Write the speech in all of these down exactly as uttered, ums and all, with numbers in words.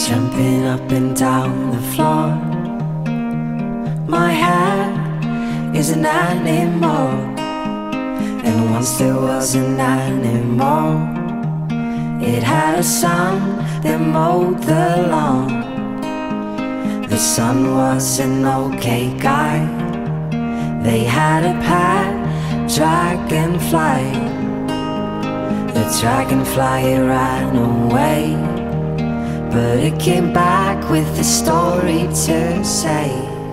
jumping up and down the floor. My hair is an animal, and once there was an animal. It had a son that mowed the lawn. The son was an okay guy. They had a pet dragonfly. The dragonfly ran away, but it came back with a story to say.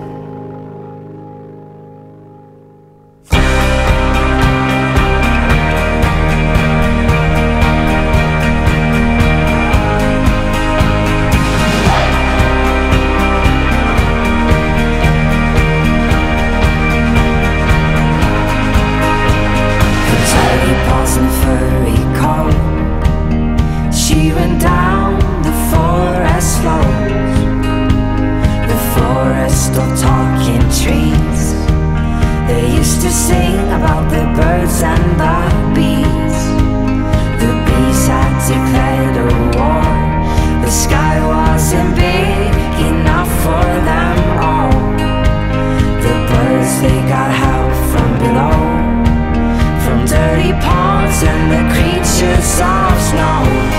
She ran down the forest slopes, the forest of talking trees. They used to sing about the birds and the bees. The bees had declared a war. The sky wasn't big enough for them all. The birds, they got help from below, from dirty ponds and the creatures of snow.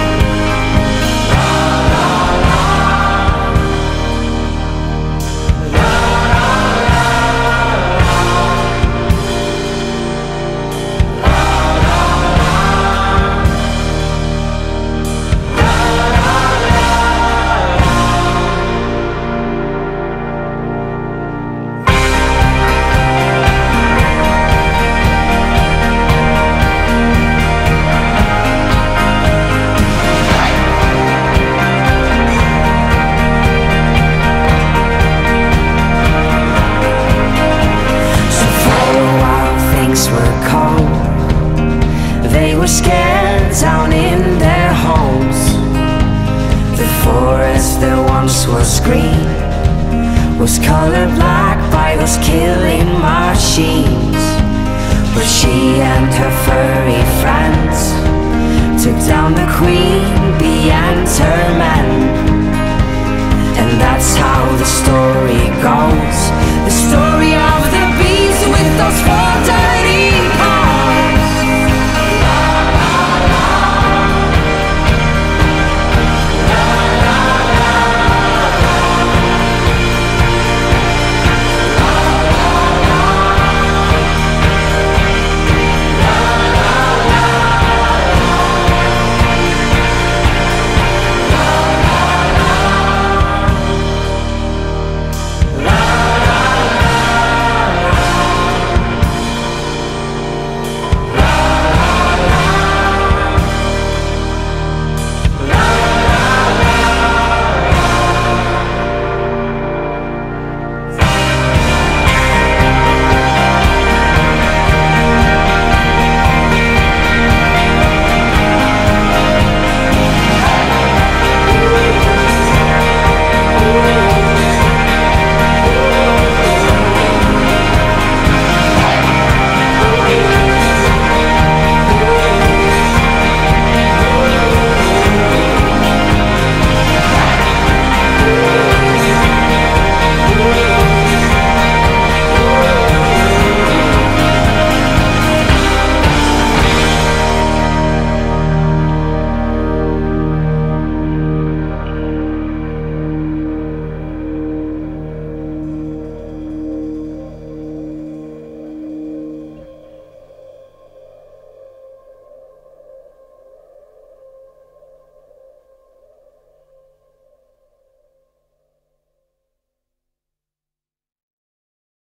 They were scared down in their homes. The forest that once was green was colored black by those killing machines. But she and her furry friends took down the queen bee and her men. And that's how the story goes, the story of